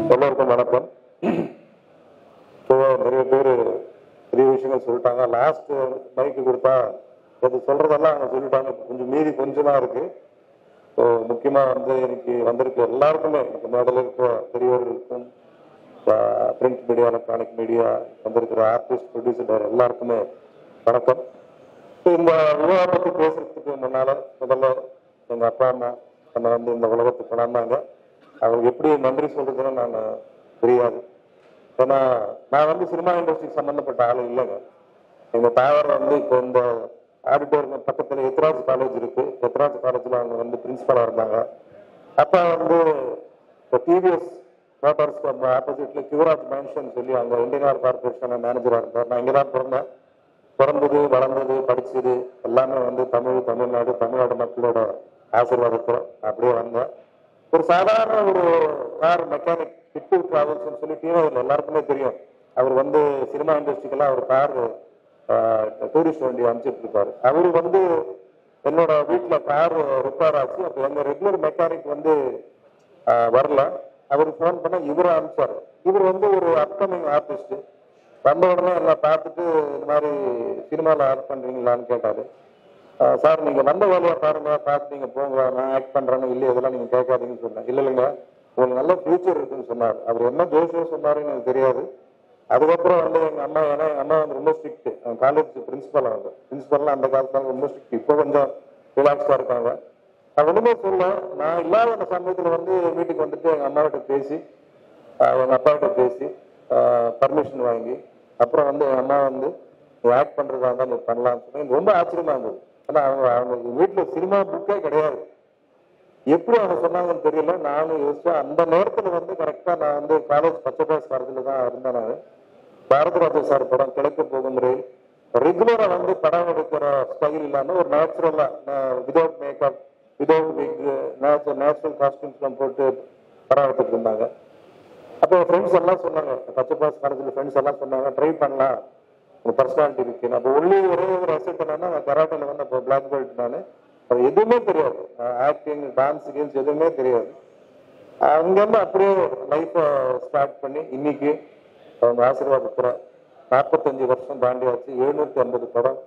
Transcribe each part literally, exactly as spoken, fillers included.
எல்லோருக்கும் வணக்கம். நிறைய பேர் பெரிய விஷயங்கள் சொல்லிட்டாங்க. லாஸ்ட் மைக்கு கொடுத்தா அது சொல்றதெல்லாம் அவங்க சொல்லிட்டாங்க. கொஞ்சம் மீறி கொஞ்சம் தான் இருக்கு. முக்கியமா வந்து இன்னைக்கு வந்திருக்க எல்லாருக்குமே மேடல் இருக்க பெரியவர்களுக்கும் பிரிண்ட் மீடியா எலக்ட்ரானிக் மீடியா வந்திருக்கிற ஆர்டிஸ்ட் ப்ரொடியூசர் எல்லாருக்குமே வணக்கம். இந்த விவாதத்தை பேசுறதுக்கு முன்னால முதல்ல எங்க அப்பா அம்மா என்னை வந்து இந்த உலகத்துக்கு கொண்டாந்தாங்க. அவங்க எப்படி நன்றி சொல்றதுன்னு நான் தெரியாது. ஏன்னா நான் வந்து சினிமா இண்டஸ்ட்ரிக்கு சம்பந்தப்பட்ட ஆளு இல்லைங்க. எங்க தாயார் வந்து இப்போ இந்த ஆடிட்டோரியம் பக்கத்துல எத்ராஜ் காலேஜ் இருக்கு. எத்ராஜ் காலேஜ்ல அவங்க வந்து பிரின்சிபலா இருந்தாங்க. அப்பா வந்து இப்போ டிவிஎஸ் மோட்டார்ஸ் ஆப்போசிட்ல சிவராஜ் மேன்ஷன் சொல்லி அவங்க இந்தியன் ஆயில் கார்பரேஷன் மேனேஜரா இருந்தார். நான் இங்கதான் பிறந்தேன். பிறந்தது வளர்ந்தது படிச்சது எல்லாமே வந்து தமிழ் தமிழ்நாடு தமிழ்நாடு மக்களோட ஆசீர்வாதத்தில் அப்படியே வந்தேன். ஒரு சாதாரண ஒரு கார் மெக்கானிக் கிட்டு டிராவல்ஸ் சொல்லி டிவியில் எல்லாருக்குமே தெரியும். அவர் வந்து சினிமா இண்டஸ்ட்ரிக்கெல்லாம் அவர் கார் டூரிஸ்ட் வண்டி அனுப்பிச்சிட்டு இருப்பாரு. அவரு வந்து என்னோட வீட்டில் கார் ரிப்பேர் ஆச்சு. அப்போ எங்க ரெகுலர் மெக்கானிக் வந்து வரல. அவர் ஃபோன் பண்ண இவரை அனுப்பிச்சாரு. இவர் வந்து ஒரு அப்கமிங் ஆர்டிஸ்ட். வந்த உடனே எல்லாம் பார்த்துட்டு இந்த மாதிரி சினிமாவில் ஆக்ட் பண்றீங்களான்னு கேட்டாரு. சார் நீங்க வந்த வேலையா பாருங்க, பார்த்து நீங்க போங்க, நான் ஆக்ட் பண்றேன்னு இல்லை, இதெல்லாம் நீங்க கேட்காதீங்கன்னு சொன்னேன். இல்லை இல்லைங்க, உங்களுக்கு நல்ல ஃபியூச்சர் இருக்குன்னு சொன்னார். அவர் என்ன ஜோசியம் சொன்னாருன்னு எனக்கு தெரியாது. அதுக்கப்புறம் வந்து எங்க அம்மா ஏன்னா எங்க அம்மா வந்து ரொம்ப ஸ்ட்ரிக்ட். காலேஜ் பிரின்சிபல் அவங்க பிரின்சிபல்லாம் அந்த காலத்துல ரொம்ப ஸ்ட்ரிக்ட். இப்போ கொஞ்சம் ரிலாக்ஸா இருக்காங்க. நான் ஒண்ணுமே சொல்ல, நான் இல்லாத அந்த சமயத்துல வந்து வீட்டுக்கு வந்துட்டு எங்க அம்மாவிட்ட பேசி எங்க அப்பாவிட்ட பேசி பர்மிஷன் வாங்கி அப்புறம் வந்து எங்க அம்மா வந்து ஆக்ட் பண்றதா இருந்தா நீ பண்ணலாம்னு சொன்னா எனக்கு ரொம்ப ஆச்சரியமா இருந்தது. ஏன்னா அவங்க அவங்க வீட்டுல சினிமா புக்கே கிடையாது. எப்படி அவங்க சொன்னாங்கன்னு தெரியல. நானும் யோசிச்சேன். அந்த நேரத்துல வந்து கரெக்டா நான் வந்து காலேஜ் பச்சைபாஸ் காலத்துல தான் இருந்தேன். நான் பாரதிராஜா சார் படம் கிழக்கு போகும் ரயில் ரெகுலரா வந்து படம் எடுக்கிற ஸ்டைல் இல்லாம ஒரு நேச்சுரலா without makeup without wig natural costumes எல்லாம் போட்டு படம் எடுத்துட்டு இருந்தாங்க. அப்போ ஃப்ரெண்ட்ஸ் எல்லாம் சொன்னாங்க, பச்சைபாஸ் காலேஜ்ல ஃப்ரெண்ட்ஸ் எல்லாம் சொன்னாங்க ட்ரை பண்ணலாம், பர்சனாலிட்டி இருக்கு. அப்போ உள்ளே ஒரே ஒரு அசெட் என்னன்னா நான் கராட்டில வந்து அப்போ பிளாக் பெல்ட். நான் அது எதுவுமே தெரியாது, ஆக்டிங் டான்ஸ் கேம்ஸ் எதுவுமே தெரியாது. அங்கிருந்து அப்படியே லைஃப்பை ஸ்டார்ட் பண்ணி இன்னைக்கு அவங்க ஆசீர்வாதத்துல நாற்பத்தஞ்சு வருஷம் தாண்டியாச்சு. எழுநூத்தி ஐம்பது படம்,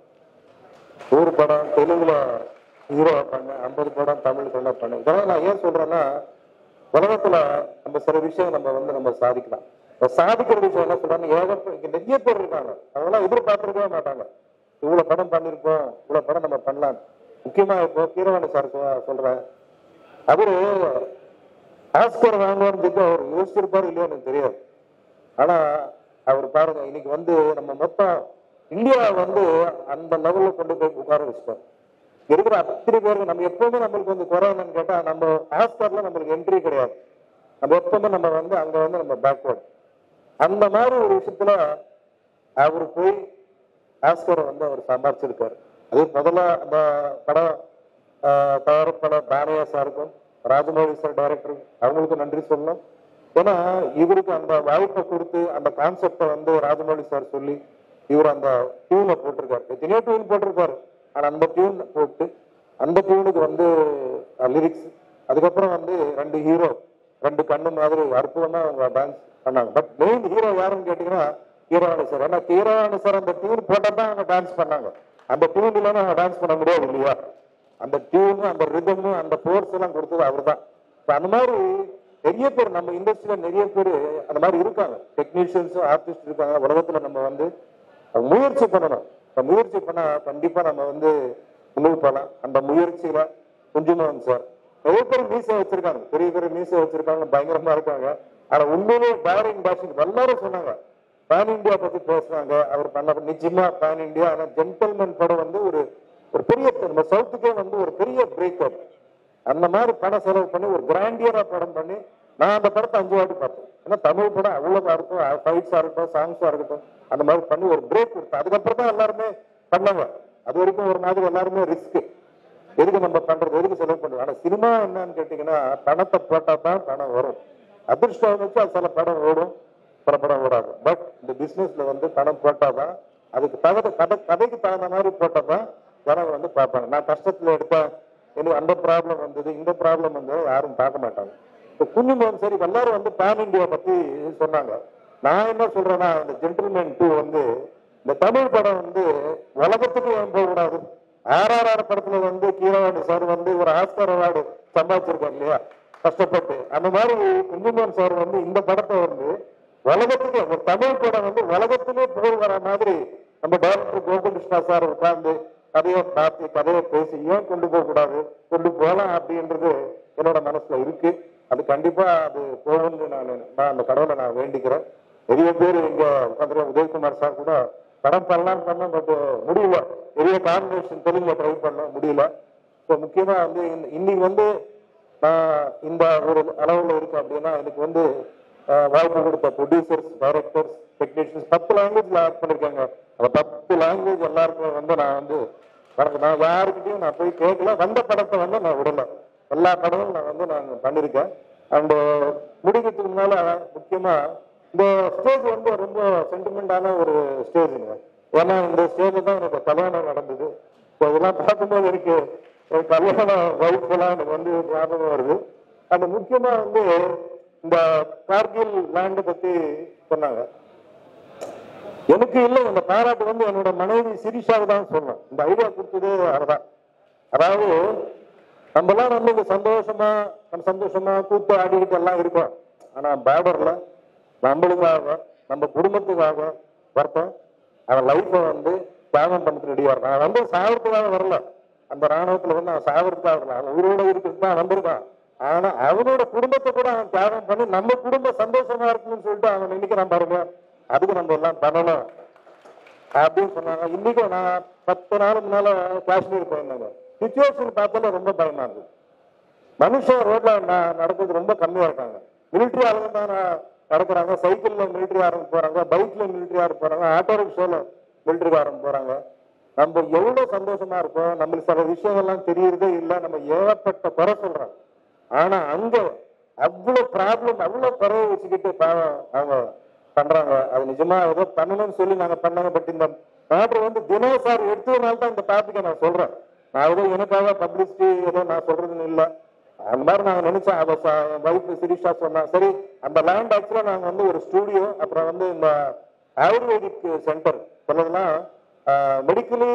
நூறு படம் தெலுங்குல ஹீரோ பண்ண, ஐம்பது படம் தமிழ் கண்ணா பண்ண. இதெல்லாம் நான் ஏன் சொல்றேன்னா உலகத்துல நம்ம சில விஷயம் நம்ம வந்து நம்ம சாதிக்கலாம். சாதிக்கிற விஷயம் என்ன சொல்றாங்க, ஏகப்பட்ட நிறைய பேர் இருக்காங்க, அதெல்லாம் எதிர்பார்த்துருக்கவே மாட்டாங்க. இவ்வளவு படம் பண்ணிருக்கோம், இவ்வளவு படம் நம்ம பண்ணலாம். முக்கியமா இப்போ கீரவாணி சார் சொல்றேன், அவரு ஆஸ்கர் வாங்குவார்னு சொல்லி அவர் யோசிச்சிருப்பாரு இல்லையா எனக்கு தெரியாது. ஆனா அவர் பாருங்க இன்னைக்கு வந்து நம்ம மொத்தம் இந்தியா வந்து அந்த லெவல்ல கொண்டு போய் உட்கார வச்சுட்டோம். இருக்கிற அத்தனை பேருக்கு நம்ம எப்பவுமே நம்மளுக்கு வந்து குறை என்னன்னு கேட்டா நம்ம ஆஸ்கர்ல நம்மளுக்கு என்ட்ரி கிடையாது. நம்ம எப்பவுமே நம்ம வந்து அங்க வந்து நம்ம பேக்வர்ட். அந்த மாதிரி ஒரு விஷயத்துல அவர் போய் ஆஸ்கரை வந்து அவர் சம்பாதிச்சிருக்காரு. அது முதல்ல அந்த படம் தயாரிப்பாள பானையா சாருக்கும் ராஜமௌழி சார் டைரக்டர் அவங்களுக்கும் நன்றி சொல்லணும். ஏன்னா இவருக்கு அந்த வாய்ப்பை கொடுத்து அந்த கான்செப்டை வந்து ராஜமௌழி சார் சொல்லி இவர் அந்த டியூனை போட்டிருக்காரு. எத்தனையோ டியூன் போட்டிருக்காரு. ஆனா அந்த டியூன் போட்டு அந்த டியூனுக்கு வந்து லிரிக்ஸ், அதுக்கப்புறம் வந்து ரெண்டு ஹீரோ ரெண்டு கண்ணு மாதிரி அற்புதமா அவங்க டான்ஸ் பண்ணாங்க. பட் மெயின் ஹீரோ யாருன்னு கேட்டீங்கன்னா கீரவாணி சார். ஏன்னா கீரவாணி சார் அந்த டியூன் போட்டா தான் அவங்க டான்ஸ் பண்ணாங்க. அந்த டியூன் இல்லாம அவங்க டான்ஸ் பண்ண முடியாது இல்லையா. அந்த டியூனு அந்த ரிதமும் அந்த போர்ஸ் எல்லாம் கொடுத்தது அவர் தான். அந்த மாதிரி நிறைய பேர் நம்ம இண்டஸ்ட்ரியில நிறைய பேர் அந்த மாதிரி இருக்காங்க. டெக்னீஷியன்ஸும் ஆர்டிஸ்ட் இருக்காங்க. உலகத்துல நம்ம வந்து முயற்சி பண்ணணும். முயற்சி பண்ணா கண்டிப்பா நம்ம வந்து முன்னுக்கு போகலாம். அந்த முயற்சியில குஞ்சுமோகன் சார் நிறைய பேர் மீசை வச்சிருக்காங்க, பெரிய பெரிய மீசை வச்சிருக்காங்க, பயங்கரமா இருக்காங்க. ஆனா உண்மையிலே பேரிங் பாஷிங் எல்லாரும் சொன்னாங்க பேன் இண்டியா பத்தி பேசுறாங்க. அவர் பண்ண நிச்சயமா பேன் இண்டியா. ஆனா ஜென்டல்மேன் படம் வந்து ஒரு ஒரு பெரிய நம்ம சவுத்துக்கே வந்து ஒரு பெரிய பிரேக் அப். அந்த மாதிரி படம் செலவு பண்ணி ஒரு கிராண்டியரா படம் பண்ணி நான் அந்த படத்தை அஞ்சு வாட்டி பார்த்தேன். ஏன்னா தமிழ் படம் அவ்வளவு இருக்கும், ஃபைட்ஸா இருக்கட்டும் சாங்ஸா இருக்கட்டும், அந்த மாதிரி பண்ணி ஒரு பிரேக் கொடுத்தேன். அதுக்கப்புறம் தான் எல்லாருமே பண்ணாங்க. அது வரைக்கும் ஒரு மாதிரி எல்லாருமே ரிஸ்க், எதுக்கு நம்ம பண்றது, எதுக்கு செலவு பண்றது. ஆனா சினிமா என்னன்னு கேட்டீங்கன்னா பணத்தை போட்டா தான் பணம் வரும். அதிர்ஷ்டம் வச்சு அது சில படம் ஓடும், சில படம் ஓடாது. பட் இந்த பிசினஸ்ல வந்து பணம் போட்டாதான் அதுக்கு தகுந்த கதை கதைக்கு தகுந்த மாதிரி போட்டாதான் ஜனங்க வந்து பார்ப்பாங்க. நான் கஷ்டத்துல எடுத்தேன், எனக்கு அந்த ப்ராப்ளம் வந்தது இந்த ப்ராப்ளம் வந்தது யாரும் பார்க்க மாட்டாங்க. குஞ்சுமோகன் சரி எல்லாரும் வந்து பேன் இந்தியா பத்தி சொன்னாங்க. நான் என்ன சொல்றேன்னா, இந்த ஜென்டில்மேன் டூ வந்து இந்த தமிழ் படம் வந்து உலகத்துக்கு ஏன் போகக்கூடாது? ஆர்ஆர்ஆர் படத்துல வந்து கீரவாணி சார் வந்து ஒரு ஆஸ்கர் அவார்டு சம்பாதிச்சிருக்காரு இல்லையா கஷ்டப்பட்டு. அந்த மாதிரி குஞ்சுமோகன் சார் வந்து இந்த படத்தை வந்து உலகத்துக்கு ஒரு தமிழ் படம் வந்து உலகத்திலே போய் வர மாதிரி நம்ம டைரக்டர் கோகுல்கிருஷ்ணா சார் உட்கார்ந்து கதையை பார்த்து கதையை பேசி ஏன் கொண்டு போக கூடாது, கொண்டு போகலாம் அப்படின்றது என்னோட மனசுல இருக்கு. அது கண்டிப்பா அது போகும்னு நான் நான் அந்த கடவுளை நான் வேண்டிக்கிறேன். நிறைய பேர் இங்க உட்காந்துருக்க உதயகுமார் சார் கூட படம் பண்ணலாம் பண்ண பட் முடியல. நிறைய காம்பினேஷன் தெலுங்குல ட்ரை பண்ண முடியல. ஸோ முக்கியமா வந்து இன்னைக்கு வந்து நான் இந்த ஒரு அளவுல இருக்கு அப்படின்னா எனக்கு வந்து வாய்ப்பு கொடுத்த ப்ரொடியூசர்ஸ், டைரக்டர்ஸ், டெக்னீஷியன்ஸ் பத்து லாங்குவேஜ்ல ஆக்ட் பண்ணிருக்காங்க. அந்த பத்து லாங்குவேஜ் எல்லாருக்கும் வந்து நான் வந்து நான் யாருக்கிட்டையும் நான் போய் கேட்கல. வந்த படத்தை வந்து நான் விடல. எல்லா படமும் நான் வந்து நான் பண்ணிருக்கேன். அண்ட் முடிக்கிறதுக்கு முன்னால முக்கியமா இந்த ஸ்டேஜ் வந்து ரொம்ப சென்டிமெண்டான ஒரு ஸ்டேஜுங்க. ஏன்னா இந்த ஸ்டேஜ் தான் எனக்கு கல்யாணம் நடந்தது. ஸோ இதெல்லாம் பார்க்கும்போது எனக்கு கல்யாண வைஃப் எல்லாம் எனக்கு வந்து ஞாபகம் வருது. அந்த முக்கியமா வந்து இந்த கார்கில் லேண்டை பத்தி சொன்னாங்க. எனக்கு இல்லை இந்த பாராட்டு வந்து என்னோட மனைவி சிரிஷாவை தான் சொன்னேன். இந்த ஐடியா கொடுத்தது அதுதான். அதாவது நம்ம எல்லாம் வந்து இந்த சந்தோஷமா நம்ம சந்தோஷமா கூத்து ஆடிக்கிட்டு எல்லாம் இருக்கோம். ஆனா பார்டர்ல நம்மளுக்காக நம்ம குடும்பத்துக்காக வருத்தம் அவன் லைஃபை வந்து தியாகம் பண்ணிட்டு ரெடியா இருக்கான். அவன் வந்து சாவறதுக்காக வரல. அந்த ராணுவத்துல வந்து அவன் சாவறதுக்காக வரல. அவன் உயிரோட இருக்கிறது தான் வந்திருக்கான். ஆனா அவனோட குடும்பத்தை கூட அவன் தியாகம் பண்ணி நம்ம குடும்பம் சந்தோஷமா இருக்குன்னு சொல்லிட்டு அவன் நினைக்கிறான் பாருங்க. அதுக்கு நம்ம எல்லாம் பண்ணணும் அப்படின்னு சொன்னாங்க. இன்னைக்கும் நான் பத்து நாள் முன்னால காஷ்மீர் போயிருந்தாங்க. சிச்சுவேஷன் பார்த்தாலும் ரொம்ப பயமா இருக்கு. மனுஷன் ரோட்ல நடக்கிறது ரொம்ப கம்மியா இருக்காங்க. மிலிட்டரி ஆளுங்க தான் நடக்கிறாங்க. சைக்கிள்ல மிலிட்டரி ஆரம்பி போறாங்க, பைக்ல மிலிட்டரி ஆரம்பி போறாங்க, ஆட்டோ ரிக்ஷால மிலிட்டரி ஆரம்பி போறாங்க. நம்ம எவ்வளவு சந்தோஷமா இருக்கோம். நம்மளுக்கு சில விஷயங்கள்லாம் தெரியறதே இல்லை. நம்ம ஏகப்பட்ட குறை சொல்றோம். ஆனா அங்க அவ்வளவு ப்ராப்ளம் அவ்வளவு குறைவை வச்சுக்கிட்டு அவங்க பண்றாங்க. அது நிஜமா ஏதோ பண்ணணும்னு சொல்லி நாங்க பண்ணாங்க. பட் இந்த மேட்ரு வந்து தினேஷ் சார் எடுத்ததுனால தான் இந்த டாபிக்கை நான் சொல்றேன். நான் ஏதோ எனக்காக பப்ளிசிட்டி ஏதோ நான் சொல்றதுன்னு இல்லை. அந்த மாதிரி நாங்க நினைச்சேன். அவ வைஃப் சிரிஷா சொன்னா சரி அந்த லேண்ட் ஆக்சுவலா நாங்க வந்து ஒரு ஸ்டூடியோ அப்புறம் வந்து இந்த ஆயுர்வேதிக் சென்டர் சொல்லலாம் மெடிக்கலி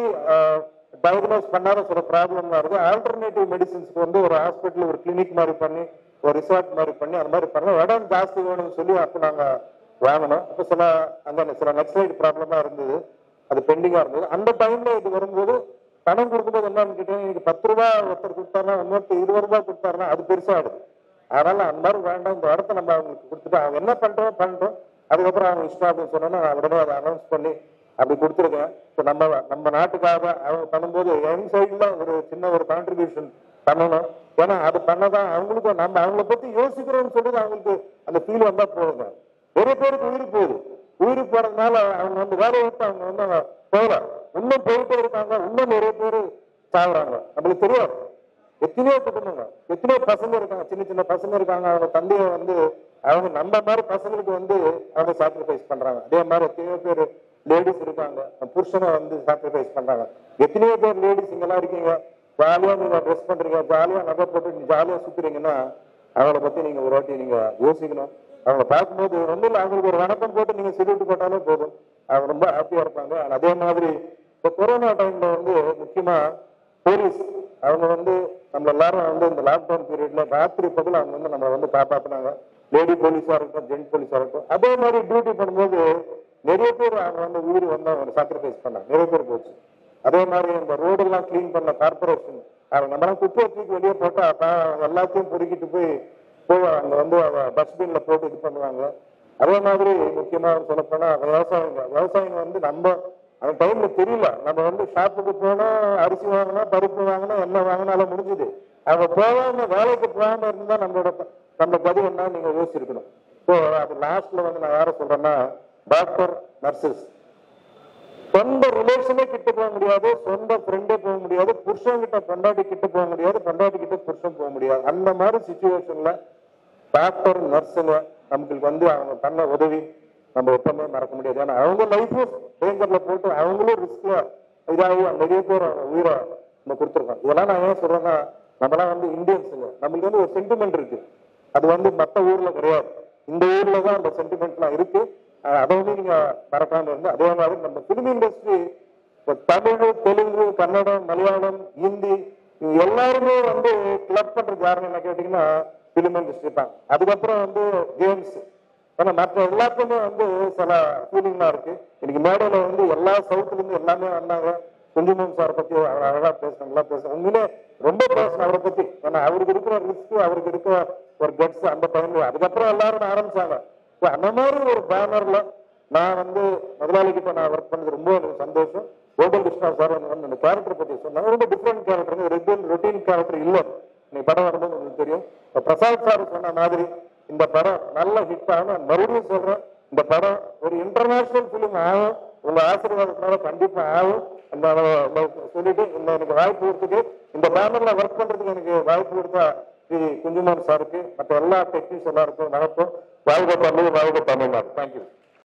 டயக்னோஸ் பண்ணாத சில ப்ராப்ளம் வருது. ஆல்டர்னேட்டிவ் மெடிசின்ஸ்க்கு வந்து ஒரு ஹாஸ்பிட்டல் ஒரு கிளினிக் மாதிரி பண்ணி ஒரு ரிசார்ட் மாதிரி பண்ணி அந்த மாதிரி பண்ணோம். இடம் ஜாஸ்தி வேணும்னு சொல்லி அப்போ நாங்க வாங்கணும். அப்போ சில அந்த சில நக்சலைட் ப்ராப்ளமா இருந்தது. அது பெண்டிங்கா இருந்தது. அந்த டைம்ல இது வரும்போது பணம் கொடுக்கும்போது என்னன்னு கேட்டீங்க, இன்னைக்கு பத்து ரூபா ஒருத்தர் கொடுத்தாருன்னா இன்னொருத்தர் இருபது ரூபாய் கொடுத்தாருன்னா அது பெருசாகிடுது. அதனால அந்த மாதிரி வேண்டாம். இந்த இடத்த நம்ம அவங்களுக்கு கொடுத்துட்டு அவங்க என்ன பண்றோம் பண்றோம் அதுக்கப்புறம் அவங்க இஷ்டம் அப்படின்னு சொன்னோன்னா நான் உடனே அதை அனௌன்ஸ் பண்ணி அப்படி கொடுத்துருக்கேன். இப்போ நம்ம நம்ம நாட்டுக்காக அவங்க பண்ணும்போது என் சைட்ல ஒரு சின்ன ஒரு கான்ட்ரிபியூஷன் பண்ணணும். ஏன்னா அது பண்ணதான் அவங்களுக்கும் நம்ம அவங்கள பத்தி யோசிக்கிறோம்னு சொல்லிட்டு அவங்களுக்கு அந்த ஃபீல் வந்தா போதுங்க. நிறைய பேருக்கு உயிர் போகுது. உயிர் போறதுனால அவங்க வந்து வேலையை விட்டு அவங்க வந்து போகல. இன்னும் போயிட்டே இருக்காங்க. இன்னும் நிறைய பேர் சாகுறாங்க. நம்மளுக்கு தெரியாது. எத்தனையோ குடும்பங்க எத்தனையோ பசங்க இருக்காங்க. சின்ன சின்ன பசங்க இருக்காங்க. அவங்க தந்தையை வந்து அவங்க நம்ம மாதிரி பசங்களுக்கு வந்து அவங்க சாக்ரிஃபைஸ் பண்றாங்க. அதே மாதிரி எத்தனையோ பேர் லேடிஸ் இருக்காங்க. புருஷனை வந்து சாக்ரிஃபைஸ் பண்றாங்க. எத்தனையோ பேர் லேடிஸ் இங்கெல்லாம் இருக்கீங்க. ஜாலியா நீங்க ட்ரெஸ் பண்றீங்க, ஜாலியா நகை போட்டு ஜாலியா சுத்துறீங்கன்னா அவங்கள பத்தி நீங்க ஒரு வாட்டி நீங்க யோசிக்கணும். அவங்க பார்க்கும்போது ஒன்றும் இல்லை, அவங்களுக்கு ஒரு வணக்கம் போட்டு நீங்க சிரிட்டு போட்டாலே போதும். அவங்க ரொம்ப ஹாப்பியா இருப்பாங்க. அதே மாதிரி இப்போ கொரோனா டைம்ல வந்து முக்கியமா போலீஸ் அவங்க வந்து நம்ம எல்லாரும் வந்து இந்த லாக்டவுன் பீரியட்ல ராத்திரி பகல் அவங்க வந்து நம்ம வந்து காப்பாற்றினாங்க. லேடி போலீஸா இருக்கட்டும், ஜென்ட் போலீஸா இருக்கட்டும். அதே மாதிரி டியூட்டி பண்ணும்போது நிறைய பேர் அவங்க வந்து உயிர் வந்து அவங்க சாக்ரிஃபைஸ் பண்ணாங்க. நிறைய பேர் போச்சு. அதே மாதிரி இந்த ரோடெல்லாம் கிளீன் பண்ண கார்பரேஷன் அவங்க நம்மளாம் குப்பையை தூக்கி வெளியே போட்டா எல்லாத்தையும் பொறுக்கிட்டு போய் போய் அங்க வந்து டஸ்ட்பின்ல போட்டு இது பண்ணுவாங்க. அதே மாதிரி முக்கியமா சொல்லப்போனா விவசாயிங்க விவசாயிங்க வந்து நம்ம அந்த டைம்ல தெரியல. நம்ம வந்து ஷாப்புக்கு போனா அரிசி வாங்கினா பருப்பு வாங்கினா எல்லாம் வாங்கினாலும் முடிஞ்சுது. அவங்க போகாம வேலைக்கு போகாம இருந்தா நம்மளோட நம்ம பதிவு என்ன நீங்க யோசிச்சிருக்கணும். ஸோ அது லாஸ்ட்ல வந்து நான் யார சொல்றேன்னா டாக்டர், நர்சஸ் சொந்த ரிலேஷனே கிட்ட போக முடியாது, சொந்த ஃப்ரெண்டே போக முடியாது, புருஷன் கிட்ட பொண்டாட்டி கிட்ட போக முடியாது, பொண்டாட்டி கிட்ட புருஷன் போக முடியாது. அந்த மாதிரி சிச்சுவேஷன்ல டாக்டர், நர்ஸுங்க நமக்கு வந்து அவங்க பண்ண உதவி நம்ம எப்பவுமே மறக்க முடியாது. ஏன்னா அவங்க லைஃபும் டேஞ்சர்ல போட்டு அவங்களும் ரிஸ்க்ல இதாகி நிறைய பேர் உயிரை நம்ம கொடுத்துருக்கோம். இதெல்லாம் நான் ஏன் சொல்றேன்னா நம்மளாம் வந்து இந்தியன்ஸுங்க. நம்மளுக்கு வந்து ஒரு சென்டிமெண்ட் இருக்கு. அது வந்து மற்ற ஊர்ல கிடையாது. இந்த ஊர்ல தான் அந்த சென்டிமெண்ட்லாம் இருக்கு. அதை வந்து நீங்க மறக்காம இருந்து, அதே மாதிரி நம்ம பிலிம் இண்டஸ்ட்ரி தமிழ், தெலுங்கு, கன்னடம், மலையாளம், ஹிந்தி எல்லாருமே வந்து கிளப் பண்றது யாருன்னு என்ன கேட்டீங்கன்னா பிலிம் இண்டஸ்ட்ரி தான். அதுக்கப்புறம் வந்து கேம்ஸ். ஏன்னா மற்ற எல்லாத்துக்குமே வந்து சில ஃபீலிங்லாம் இருக்கு. இன்னைக்கு மேடையில வந்து எல்லா சவுத்துல இருந்து எல்லாமே வந்தாங்க. குஞ்சுமோகன் சார் பத்தி அவர் அழகா பேசணும், நல்லா பேசணும். உண்மையிலே ரொம்ப பேசணும் அவரை பத்தி. ஏன்னா அவருக்கு இருக்கிற ரிஸ்க், அவருக்கு இருக்கிற ஒரு கட்ஸ் அந்த டைம்ல. அதுக்கப்புறம் எல்லாரும் ஆரம்பிச்சாங்க. அந்த மாதிரி ஒரு பேனர்ல நான் வந்து முதலாளி கிட்ட நான் ஒர்க் பண்ணது ரொம்ப எனக்கு சந்தோஷம். கோகுல் கிருஷ்ணா சார் வந்து அந்த கேரக்டர் பத்தி சொன்னாங்க. ரொம்ப different character, regular routine character இல்லை. இன்னைக்கு படம் வரும்போது உங்களுக்கு தெரியும். பிரசாத் சார் சொன்ன மாதிரி இந்த படம் நல்ல ஹிட் ஆகும். மறுபடியும் சொல்றேன், இந்த படம் ஒரு இன்டர்நேஷனல் பிலிம் ஆகும். உங்க ஆசீர்வாதத்தினால கண்டிப்பா ஆகும். சொல்லிட்டு இந்த எனக்கு வாய்ப்பு கொடுத்துட்டு இந்த பேனர்ல ஒர்க் பண்றதுக்கு எனக்கு வாய்ப்பு கொடுத்தா ஸ்ரீ குஞ்சுமோகன் சாருக்கு, மற்ற எல்லா டெக்னீஷியன் எல்லாருக்கும் வணக்கம். வாழ்க தமிழ், வாழ்க தமிழ்நாடு. தேங்க்யூ.